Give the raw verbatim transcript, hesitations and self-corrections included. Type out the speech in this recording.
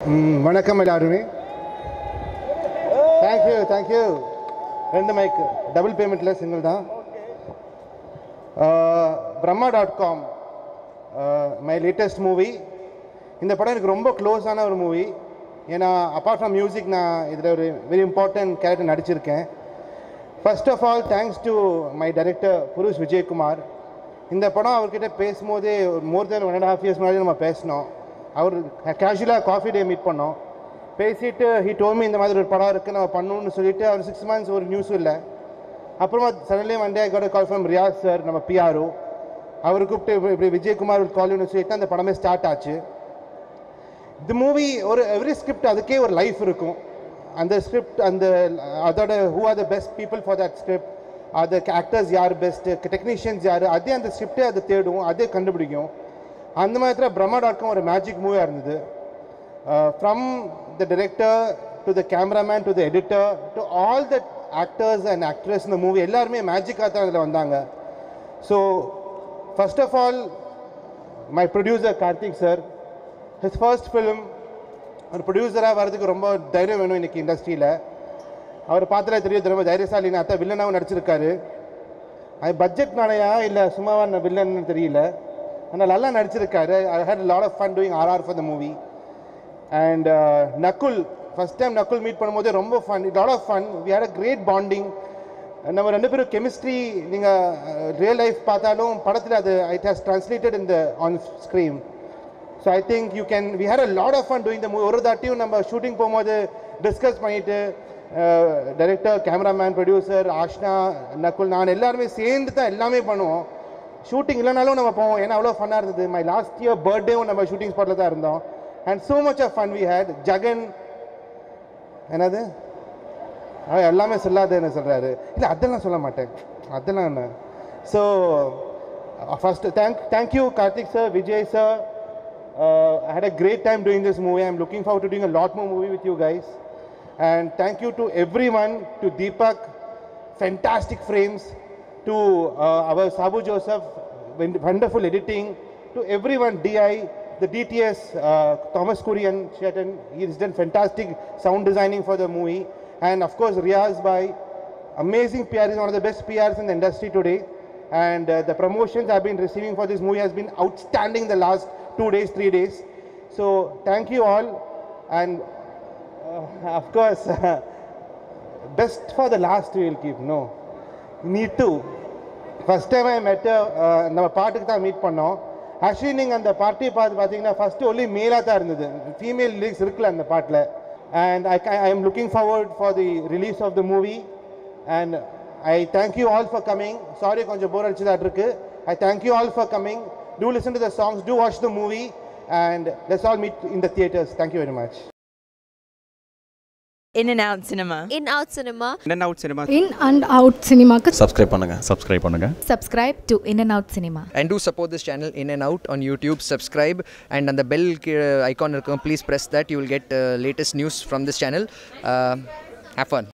வணக்கம் எல்லாருமே. Thank you thank you. ரெண்டு மைக் டபுள் பேமெண்ட்டில் சிங்கிள் தான். Brahma dot com my latest movie. இந்த படம் எனக்கு ரொம்ப க்ளோஸான ஒரு மூவி. ஏன்னா அப்பார்ட் ஃப்ரம் மியூசிக் நான் இதில் ஒரு வெரி இம்பார்ட்டன்ட் கேரக்டர் நடிச்சிருக்கேன். First of all thanks to my director Purush Vijayakumar. இந்த படம் அவர்கிட்ட பேசும்போதே ஒரு more than one and half years முன்னாடி நம்ம பேசினோம். அவர் கேஷுவலாக காஃபி டே மீட் பண்ணோம். பேசிட்டு ஹி டோமி இந்த மாதிரி ஒரு படம் இருக்குது நம்ம பண்ணணும்னு சொல்லிட்டு அவர் சிக்ஸ் மந்த்ஸ் ஒரு நியூஸும் இல்லை. அப்புறமா suddenly one day I got call from Riyaz sir, நம்ம பிஆர்ஓ. அவர் கூப்பிட்டு இப்படி விஜயகுமார் கால்னு சொல்லிட்டு அந்த படமே ஸ்டார்ட் ஆச்சு. இந்த மூவி ஒரு எவ்ரி ஸ்கிரிப்ட் அதுக்கே ஒரு லைஃப் இருக்கும். அந்த ஸ்கிரிப்ட் அந்த அதோட who are the best people for that script, அது ஆக்டர்ஸ் யார் பெஸ்ட்டு, டெக்னீஷியன்ஸ் யார், அதே அந்த ஸ்கிரிப்டே அதை தேடும், அதே கண்டுபிடிக்கும். அந்த மாதிரி பிரம்மா டாட் காம் ஒரு மேஜிக் மூவியாக இருந்தது. From the director to the cameraman to the editor to all the actors and actress இந்த மூவி எல்லாருமே மேஜிக்காக தான் அதில் வந்தாங்க. So first of all my producer Karthik sir, his first film. ஒரு ப்ரொடியூசராக வர்றதுக்கு ரொம்ப தைரியம் வேணும் இன்றைக்கி இண்டஸ்ட்ரியில். அவர் பார்த்தாலே தெரியும் ரொம்ப தைரியசாலின்னு. அத்தான் வில்லனாகவும் நடிச்சிருக்காரு. அது பட்ஜெட் நாளையா இல்லை சும்மாவான வில்லன்னு தெரியல, ஆனால் நல்லா நடிச்சிருக்காரு. I had lot of fun doing RR for the movie. And Nakul, first time Nakul meet பண்ணும்போது ரொம்ப fun, lot of fun. We had a great bonding. நம்ம ரெண்டு பேரும் கெமிஸ்ட்ரி நீங்கள் ரியல் லைஃப் பார்த்தாலும் படத்தில் அது it has translated in the on screen. So I think you can we had a lot of fun doing the movie. ஒரு தாட்டியும் நம்ம ஷூட்டிங் போகும்போது டிஸ்கஸ் பண்ணிவிட்டு director, cameraman, producer, Ashna, Nakul, நான் எல்லாருமே சேர்ந்து தான் எல்லாமே பண்ணுவோம். ஷூட்டிங் இல்லைனாலும் நம்ம போவோம், ஏன்னா அவ்வளோ ஃபன்னாக இருந்தது. மை லாஸ்ட் இயர் பர்த்டேவும் நம்ம ஷூட்டிங் ஸ்பாட்டில் தான் இருந்தோம். And so much of fun we had. Jagan என்னது எல்லாமே சொல்லாதுன்னு சொல்கிறாரு. இல்லை அதெல்லாம் சொல்ல மாட்டேன், அதெல்லாம் என்ன. So first thank thank you Karthik sir, Vijay sir. I had a great time doing this movie. I am looking forward to doing a lot more movie with you guys. And thank you to everyone, to Deepak, fantastic frames, to uh, our Sabu Joseph, wonderful editing, to everyone, D I, the D T S, uh, Thomas Kurian, Chetan, he has done fantastic sound designing for the movie. And of course Riaz Bhai, amazing P R, is one of the best P Rs in the industry today. And uh, the promotions I've been receiving for this movie has been outstanding the last two days, three days. So thank you all. And Uh, of course, uh, best for the last we will keep. No, need to. First time I met நம்ம பாட்டுக்கு தான் meet பண்ணோம். Actually நீங்கள் அந்த பார்ட்டியை பார்த்து பார்த்தீங்கன்னா first only மேலாக தான் இருந்தது, ஃபீமேல் லிரிக்ஸ் இருக்குல்ல அந்த பாட்டில். And I I am looking forward for the release of the movie. And I thank you all for coming. Sorry கொஞ்சம் போர் அடிச்சதாக இருக்கு. I thank you all for coming. To listen to the songs, to watch the movie, and let's all meet in the theatres. Thank you very much. In and Out Cinema. In Out Cinema. In and Out Cinema. In and Out Cinema. Subscribe பண்ணுங்க. Subscribe பண்ணுங்க. Subscribe to In and Out Cinema. And do support this channel In and Out on YouTube. Subscribe and on the bell icon, please press that. You will get uh, latest news from this channel. Uh, have fun.